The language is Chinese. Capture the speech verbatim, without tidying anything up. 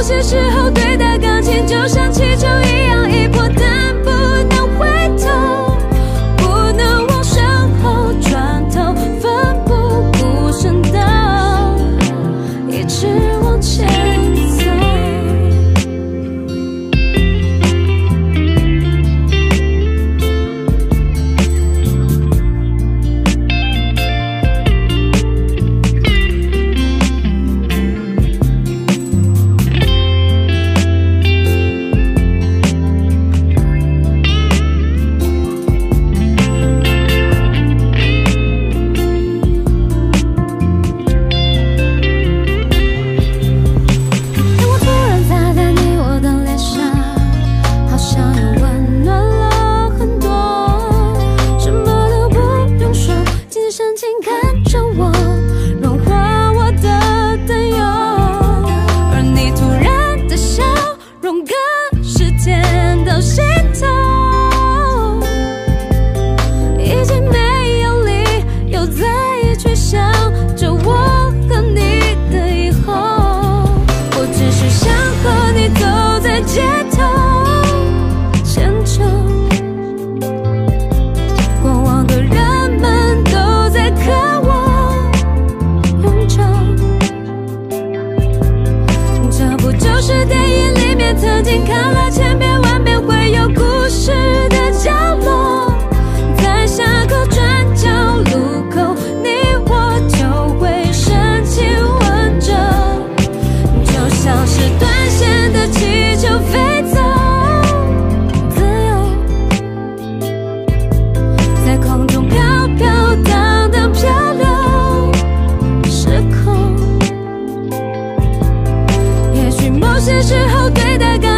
些时候对待感情就像气球一样，一波但不能回头，不能往身后转头，奋不顾身的一直往前走。就是电影里面曾经看了千遍万遍会有故事的角落，在下个转角路口，你我就会深情吻着，就像是断线的气球飞走，自由在空中飘飘荡荡漂流时空。也许某些时候对待感